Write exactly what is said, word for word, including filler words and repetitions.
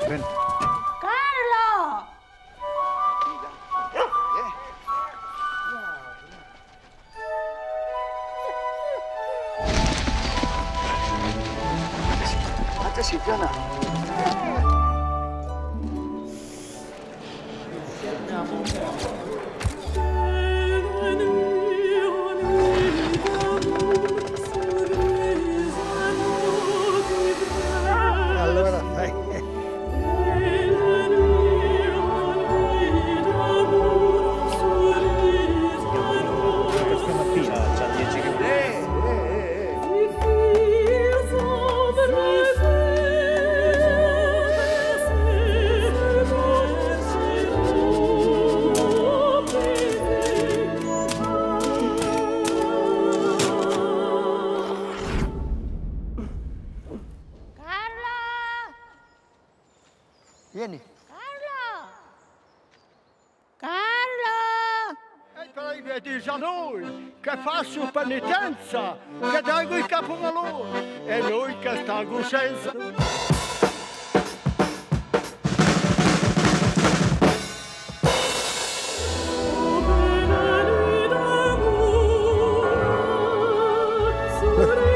Ben. Carlo! Até se engana. Allora, dai. Stamattina c'ha dieci che... Eh, eh, eh. Carlo! Vieni. Carlo! Carlo! E poi vedi a noi che faccio penitenza, che dago il capo a loro e noi che stiamo senza. Sorry.